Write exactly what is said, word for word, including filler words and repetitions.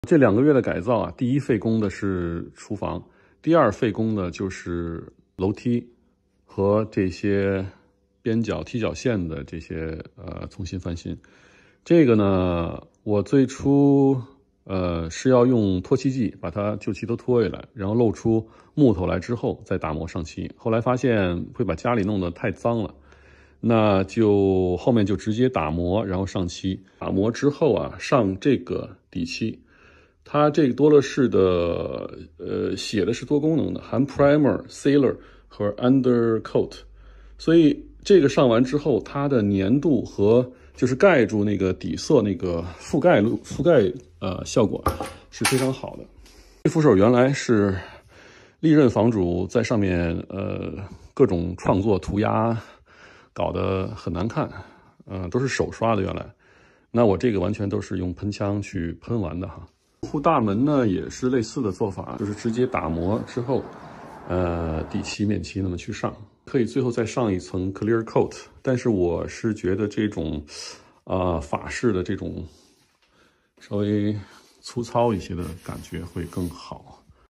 这两个月的改造啊，第一费工的是厨房，第二费工的就是楼梯和这些边角踢脚线的这些呃重新翻新。这个呢，我最初呃是要用脱漆剂把它旧漆都脱下来，然后露出木头来之后再打磨上漆。后来发现会把家里弄得太脏了，那就后面就直接打磨，然后上漆。打磨之后啊，上这个底漆。它这个多乐士的呃写的是多功能的，含 primer、sealer 和 undercoat， 所以这个上完之后，它的粘度和就是盖住那个底色那个覆盖覆盖呃效果是非常好的。这扶手原来是历任房主在上面呃各种创作涂鸦，搞得很难看，嗯、呃，都是手刷的原来。那我这个完全都是用喷枪去喷完的哈。护大门呢也是类似的做法，就是直接打磨之后，呃，底漆、面漆那么去上，可以最后再上一层 clear coat。但是我是觉得这种，啊、呃，法式的这种稍微粗糙一些的感觉会更好。